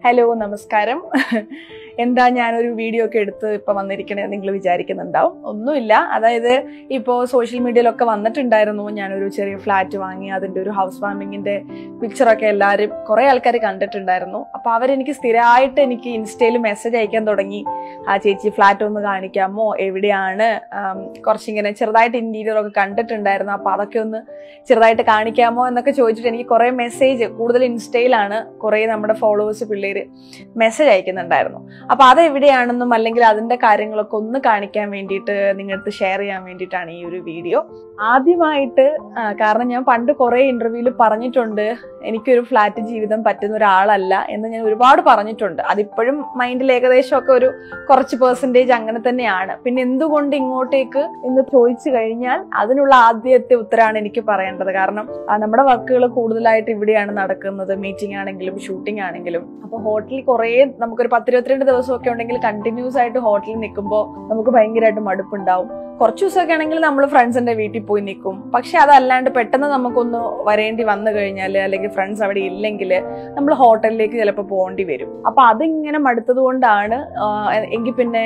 Hello നമസ്കാരം. എന്താ ഞാനൊരു വീഡിയോ ഒക്കെ എടുത്ത് ഇപ്പം വന്നിരിക്കണേന്ന് നിങ്ങൾ വിചാരിക്കുന്നുണ്ടാവും. ഒന്നുമില്ല, അതായത് ഇപ്പോൾ സോഷ്യൽ മീഡിയയിലൊക്കെ വന്നിട്ടുണ്ടായിരുന്നു. ഞാനൊരു ചെറിയ ഫ്ലാറ്റ് വാങ്ങി അതിൻ്റെ ഒരു ഹൗസ് വാമിങ്ങിൻ്റെ പിക്ചറൊക്കെ എല്ലാവരും കുറേ ആൾക്കാർ കണ്ടിട്ടുണ്ടായിരുന്നു. അപ്പോൾ അവരെനിക്ക് സ്ഥിരമായിട്ട് എനിക്ക് ഇൻസ്റ്റയിൽ മെസ്സേജ് അയക്കാൻ തുടങ്ങി. ആ ചേച്ചി ഫ്ലാറ്റ് ഒന്ന് കാണിക്കാമോ, എവിടെയാണ്, കുറച്ചിങ്ങനെ ചെറുതായിട്ട് ഇൻറ്റീരിയറൊക്കെ കണ്ടിട്ടുണ്ടായിരുന്നു, അപ്പോൾ അതൊക്കെ ഒന്ന് ചെറുതായിട്ട് കാണിക്കാമോ എന്നൊക്കെ ചോദിച്ചിട്ട് എനിക്ക് കുറേ മെസ്സേജ്, കൂടുതൽ ഇൻസ്റ്റയിലാണ് കുറേ നമ്മുടെ ഫോളോവേഴ്സ് പിള്ളേർ മെസ്സേജ് അയക്കുന്നുണ്ടായിരുന്നു. അപ്പോൾ അതെവിടെയാണെന്നും അല്ലെങ്കിൽ അതിൻ്റെ കാര്യങ്ങളൊക്കെ ഒന്ന് കാണിക്കാൻ വേണ്ടിയിട്ട് നിങ്ങളടുത്ത് ഷെയർ ചെയ്യാൻ വേണ്ടിയിട്ടാണ് ഈ ഒരു വീഡിയോ. ആദ്യമായിട്ട്, കാരണം ഞാൻ പണ്ട് കുറേ ഇൻ്റർവ്യൂവിൽ പറഞ്ഞിട്ടുണ്ട് എനിക്കൊരു ഫ്ലാറ്റ് ജീവിതം പറ്റുന്ന ഒരാളല്ല എന്ന് ഞാൻ ഒരുപാട് പറഞ്ഞിട്ടുണ്ട്. അതിപ്പോഴും മൈൻഡിൽ ഏകദേശമൊക്കെ ഒരു കുറച്ച് പെർസെൻറ്റേജ് അങ്ങനെ തന്നെയാണ്. പിന്നെ എന്തുകൊണ്ട് ഇങ്ങോട്ടേക്ക് എന്ന് ചോദിച്ചു കഴിഞ്ഞാൽ അതിനുള്ള ആദ്യത്തെ ഉത്തരമാണ് എനിക്ക് പറയേണ്ടത്. കാരണം നമ്മുടെ വർക്കുകൾ കൂടുതലായിട്ട് ഇവിടെയാണ് നടക്കുന്നത്, മീറ്റിംഗ് ആണെങ്കിലും ഷൂട്ടിംഗ് ആണെങ്കിലും. അപ്പോൾ ഹോട്ടലിൽ കുറേ നമുക്കൊരു 10-22 ദിവസമൊക്കെ ഉണ്ടെങ്കിൽ കണ്ടിന്യൂസ് ആയിട്ട് ഹോട്ടലിൽ നിൽക്കുമ്പോൾ നമുക്ക് ഭയങ്കരമായിട്ട് മടുപ്പുണ്ടാവും. കുറച്ച് ദിവസമൊക്കെ ആണെങ്കിൽ നമ്മൾ ഫ്രണ്ട്സിന്റെ വീട്ടിൽ പോയി നിൽക്കും. പക്ഷെ അതല്ലാണ്ട് പെട്ടെന്ന് നമുക്കൊന്ന് വരേണ്ടി വന്നു കഴിഞ്ഞാൽ അല്ലെങ്കിൽ ഫ്രണ്ട്സ് അവിടെ ഇല്ലെങ്കിൽ നമ്മൾ ഹോട്ടലിലേക്ക് ചിലപ്പോൾ പോകേണ്ടി വരും. അപ്പൊ അതിങ്ങനെ മടുത്തത് കൊണ്ടാണ് എങ്കിൽ പിന്നെ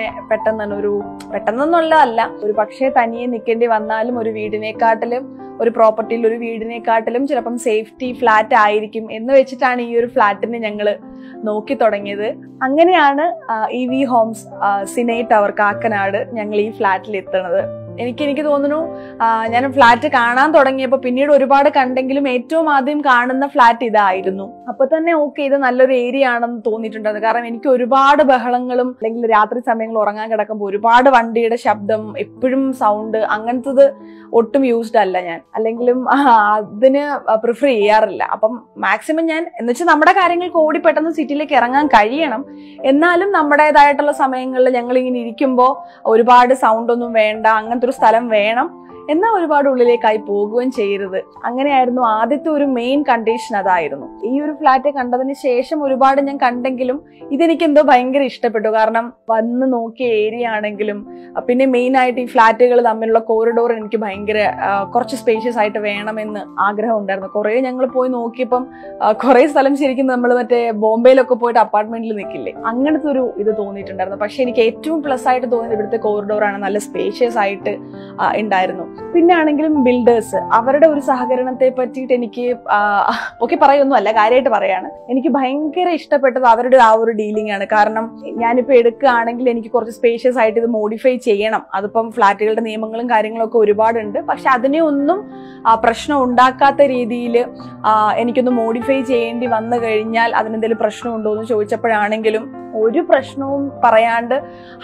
പെട്ടെന്നൊന്നുള്ളതല്ല, ഒരു പക്ഷേ തനിയെ നിൽക്കേണ്ടി വന്നാലും ഒരു വീടിനെക്കാട്ടിലും, ഒരു പ്രോപ്പർട്ടിയിൽ ഒരു വീടിനെക്കാട്ടിലും ചിലപ്പം സേഫ്റ്റി ഫ്ലാറ്റ് ആയിരിക്കും എന്ന് വെച്ചിട്ടാണ് ഈ ഒരു ഫ്ലാറ്റിന് ഞങ്ങൾ നോക്കി തുടങ്ങിയത്. അങ്ങനെയാണ് EV homes Sinai tower Kakkanad ഞങ്ങൾ ഈ ഫ്ലാറ്റിൽ എത്തുന്നത്. എനിക്ക് തോന്നുന്നു ഞാൻ ഫ്ലാറ്റ് കാണാൻ തുടങ്ങിയപ്പോൾ പിന്നീട് ഒരുപാട് കണ്ടെങ്കിലും ഏറ്റവും ആദ്യം കാണുന്ന ഫ്ലാറ്റ് ഇതായിരുന്നു. അപ്പൊ തന്നെ ഓക്കെ, ഇത് നല്ലൊരു ഏരിയ ആണെന്ന് തോന്നിയിട്ടുണ്ടായിരുന്നു. കാരണം എനിക്ക് ഒരുപാട് ബഹളങ്ങളും അല്ലെങ്കിൽ രാത്രി സമയങ്ങളിൽ ഉറങ്ങാൻ കിടക്കുമ്പോൾ ഒരുപാട് വണ്ടിയുടെ ശബ്ദം, എപ്പോഴും സൗണ്ട്, അങ്ങനത്തത് ഒട്ടും യൂസ്ഡ് അല്ല ഞാൻ, അല്ലെങ്കിലും അതിന് പ്രിഫർ ചെയ്യാറില്ല. അപ്പം മാക്സിമം ഞാൻ എന്നുവെച്ചാൽ നമ്മുടെ കാര്യങ്ങൾക്ക് ഓടി പെട്ടെന്ന് സിറ്റിയിലേക്ക് ഇറങ്ങാൻ കഴിയണം. എന്നാലും നമ്മുടേതായിട്ടുള്ള സമയങ്ങളിൽ ഞങ്ങൾ ഇങ്ങനെ ഇരിക്കുമ്പോൾ ഒരുപാട് സൗണ്ട് ഒന്നും വേണ്ട, അങ്ങനത്തെ ഒരു സ്ഥലം വേണം, എന്നാൽ ഒരുപാട് ഉള്ളിലേക്കായി പോകുകയും ചെയ്യരുത്. അങ്ങനെയായിരുന്നു ആദ്യത്തെ ഒരു മെയിൻ കണ്ടീഷൻ, അതായിരുന്നു. ഈ ഒരു ഫ്ലാറ്റ് കണ്ടതിന് ശേഷം ഒരുപാട് ഞാൻ കണ്ടെങ്കിലും ഇതെനിക്ക് എന്തോ ഭയങ്കര ഇഷ്ടപ്പെട്ടു. കാരണം വന്ന് നോക്കിയ ഏരിയ ആണെങ്കിലും, പിന്നെ മെയിൻ ആയിട്ട് ഈ ഫ്ലാറ്റുകൾ തമ്മിലുള്ള കോറിഡോർ എനിക്ക് ഭയങ്കര കുറച്ച് സ്പേഷ്യസ് ആയിട്ട് വേണമെന്ന് ആഗ്രഹം ഉണ്ടായിരുന്നു. കുറേ ഞങ്ങൾ പോയി നോക്കിയപ്പം കുറേ സ്ഥലം ശരിക്കും നമ്മൾ മറ്റേ ബോംബെയിലൊക്കെ പോയിട്ട് അപ്പാർട്ട്മെന്റിൽ നിൽക്കില്ലേ, അങ്ങനത്തെ ഒരു ഇത് തോന്നിയിട്ടുണ്ടായിരുന്നു. പക്ഷെ എനിക്ക് ഏറ്റവും പ്ലസ് ആയിട്ട് തോന്നിയത് ഇവിടുത്തെ കോറിഡോറാണ്. നല്ല സ്പേഷ്യസ് ആയിട്ട് ഉണ്ടായിരുന്നു. പിന്നെ ആണെങ്കിലും ബിൽഡേഴ്സ്, അവരുടെ ഒരു സഹകരണത്തെ പറ്റിയിട്ട് എനിക്ക് ഒക്കെ പറയൊന്നും അല്ല, കാര്യമായിട്ട് പറയാണ്, എനിക്ക് ഭയങ്കര ഇഷ്ടപ്പെട്ടത് അവരുടെ ആ ഒരു ഡീലിംഗ് ആണ്. കാരണം ഞാനിപ്പോൾ എടുക്കുകയാണെങ്കിൽ എനിക്ക് കുറച്ച് സ്പേഷ്യസ് ആയിട്ട് ഇത് മോഡിഫൈ ചെയ്യണം. അതിപ്പം ഫ്ലാറ്റുകളുടെ നിയമങ്ങളും കാര്യങ്ങളൊക്കെ ഒരുപാടുണ്ട്. പക്ഷെ അതിനെ ഒന്നും പ്രശ്നം ഉണ്ടാക്കാത്ത രീതിയിൽ എനിക്കൊന്ന് മോഡിഫൈ ചെയ്യേണ്ടി വന്നു കഴിഞ്ഞാൽ അതിനെന്തെങ്കിലും പ്രശ്നമുണ്ടോ എന്ന് ചോദിച്ചപ്പോഴാണെങ്കിലും ഒരു പ്രശ്നവും പറയാണ്ട്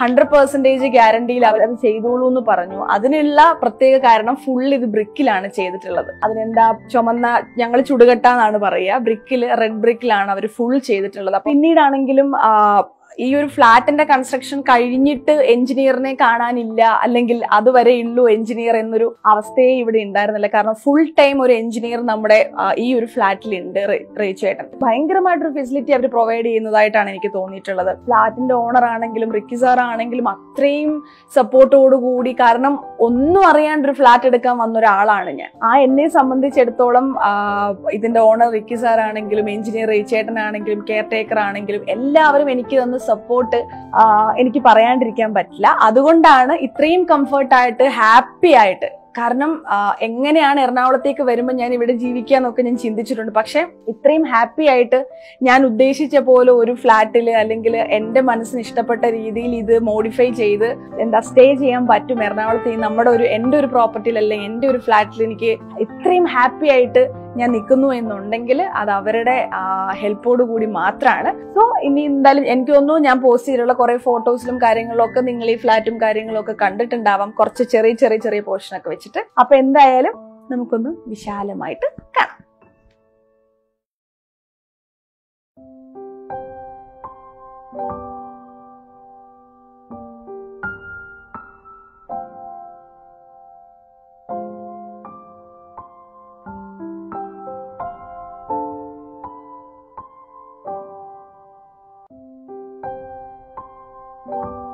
100% ഗ്യാരണ്ടിയിൽ അവരത് ചെയ്തോളൂ എന്ന് പറഞ്ഞു. അതിനുള്ള പ്രത്യേക കാരണം ഫുൾ ഇത് ബ്രിക്കിലാണ് ചെയ്തിട്ടുള്ളത്. അതിനെന്താ ചുമന്ന, ഞങ്ങൾ ചുടുകട്ടാന്നാണ് പറയുക, റെഡ് ബ്രിക്കിലാണ് അവർ ഫുൾ ചെയ്തിട്ടുള്ളത്. പിന്നീടാണെങ്കിലും ഈ ഒരു ഫ്ലാറ്റിന്റെ കൺസ്ട്രക്ഷൻ കഴിഞ്ഞിട്ട് എഞ്ചിനീയറിനെ കാണാനില്ല, അല്ലെങ്കിൽ അതുവരെ ഉള്ളൂ എഞ്ചിനീയർ എന്നൊരു അവസ്ഥയെ ഇവിടെ ഉണ്ടായിരുന്നില്ല. കാരണം ഫുൾ ടൈം ഒരു എഞ്ചിനീയർ നമ്മുടെ ഈ ഒരു ഫ്ലാറ്റിലുണ്ട്. റേച്ചേട്ടൻ ഭയങ്കരമായിട്ടൊരു ഫെസിലിറ്റി അവർ പ്രൊവൈഡ് ചെയ്യുന്നതായിട്ടാണ് എനിക്ക് തോന്നിയിട്ടുള്ളത്. ഫ്ലാറ്റിന്റെ ഓണർ ആണെങ്കിലും റിക്കി സാർ ആണെങ്കിലും അത്രയും സപ്പോർട്ടോടുകൂടി, കാരണം ഒന്നും അറിയാണ്ട് ഒരു ഫ്ലാറ്റ് എടുക്കാൻ വന്ന ഒരാളാണ് ഞാൻ. എന്നെ സംബന്ധിച്ചിടത്തോളം ഇതിന്റെ ഓണർ റിക്കി സാർ ആണെങ്കിലും എഞ്ചിനീയർ റേച്ചേട്ടൻ ആണെങ്കിലും കെയർ ടേക്കർ ആണെങ്കിലും എല്ലാവരും എനിക്ക് തന്ന സപ്പോർട്ട് എനിക്ക് പറയാണ്ടിരിക്കാൻ പറ്റില്ല. അതുകൊണ്ടാണ് ഇത്രയും കംഫർട്ടായിട്ട് ഹാപ്പി ആയിട്ട്, കാരണം എങ്ങനെയാണ് എറണാകുളത്തേക്ക് വരുമ്പോൾ ഞാൻ ഇവിടെ ജീവിക്കാന്നൊക്കെ ഞാൻ ചിന്തിച്ചിട്ടുണ്ട്. പക്ഷെ ഇത്രയും ഹാപ്പി ആയിട്ട് ഞാൻ ഉദ്ദേശിച്ച പോലെ ഒരു ഫ്ലാറ്റിൽ അല്ലെങ്കിൽ എൻ്റെ മനസ്സിന് ഇഷ്ടപ്പെട്ട രീതിയിൽ ഇത് മോഡിഫൈ ചെയ്ത് സ്റ്റേ ചെയ്യാൻ പറ്റും എറണാകുളത്ത്, എൻ്റെ ഒരു പ്രോപ്പർട്ടിയിൽ അല്ലെങ്കിൽ എൻ്റെ ഒരു ഫ്ലാറ്റിൽ എനിക്ക് ഇത്രയും ഹാപ്പി ആയിട്ട് ഞാൻ നിൽക്കുന്നു എന്നുണ്ടെങ്കിൽ അത് അവരുടെ ഹെൽപ്പോട് കൂടി മാത്രമാണ്. സോ ഇനി എന്തായാലും എനിക്ക് തോന്നുന്നു ഞാൻ പോസ്റ്റ് ചെയ്തിട്ടുള്ള കുറെ ഫോട്ടോസിലും കാര്യങ്ങളിലൊക്കെ നിങ്ങൾ ഈ ഫ്ലാറ്റും കാര്യങ്ങളും ഒക്കെ കണ്ടിട്ടുണ്ടാവാം, കുറച്ച് ചെറിയ പോർഷനൊക്കെ വെച്ചിട്ട്. അപ്പൊ എന്തായാലും നമുക്കൊന്ന് വിശാലമായിട്ട് കാണാം. you.